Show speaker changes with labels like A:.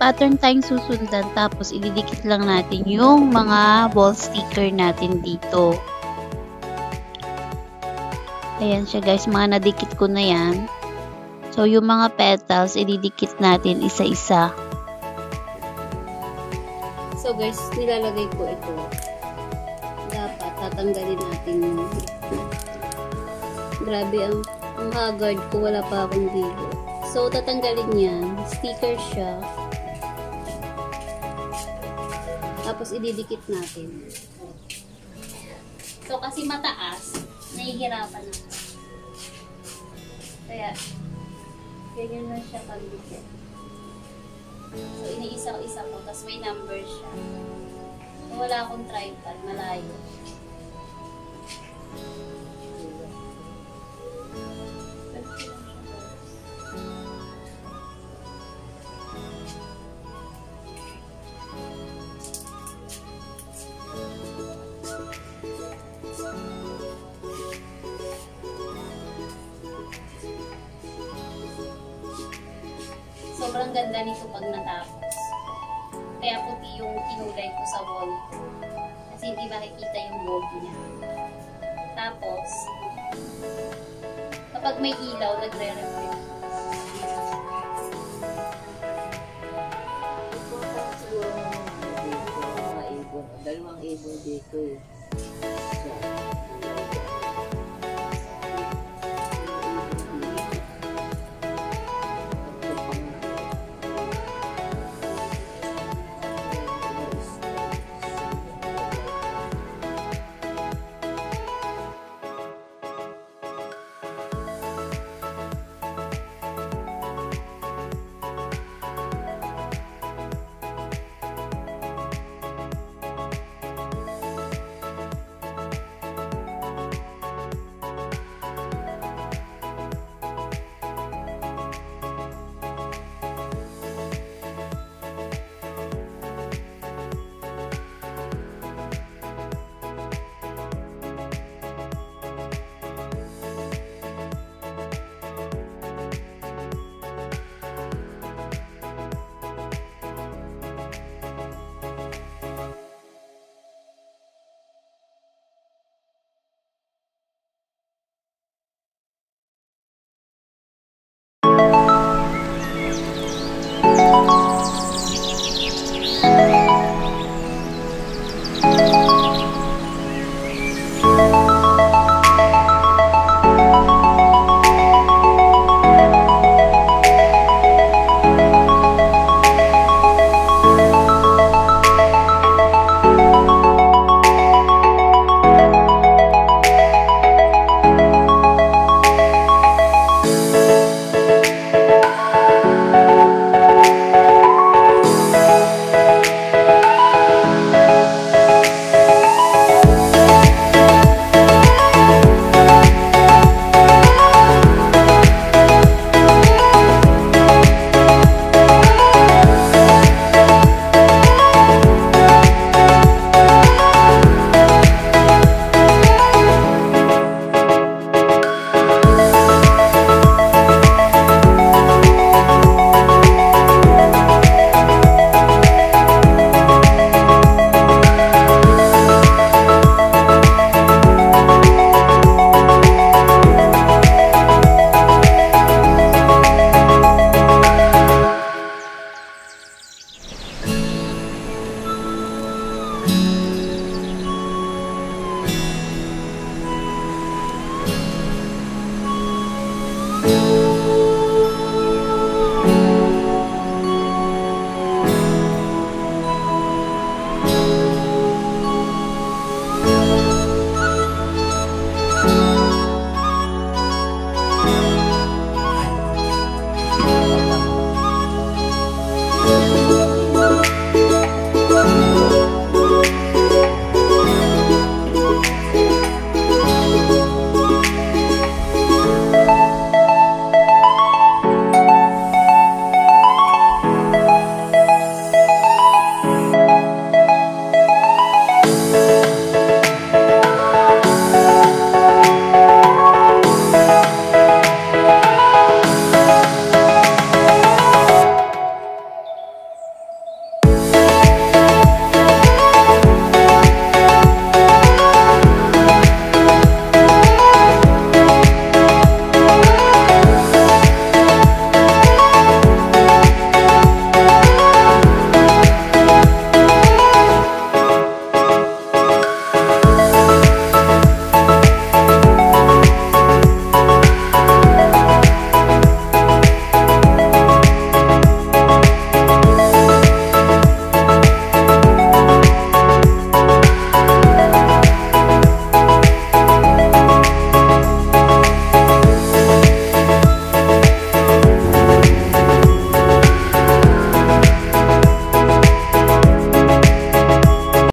A: pattern tayong susundan, tapos ididikit lang natin yung mga ball sticker natin dito. Ayan siya guys, mga nadikit ko na yan. So yung mga petals, ididikit natin isa-isa. So guys, nilalagay ko ito. Dapat tatanggalin natin yung grabe ang haggard ko, wala pa akong dilo. So tatanggalin yan, sticker siya. Tapos ididikit natin. So kasi mataas, nahihirapan ako. Kaya ganyan lang siya pagdikit. So iniisa-isa ko, tapos may number siya. So wala akong tripod, malayo. Sobrang ganda nito pag natapos. Kaya puti yung kinulay ko sa wall. Kasi hindi makikita yung wall niya. Tapos, kapag may ilaw, nagre-reflect.
B: Dalawang ibon dito eh.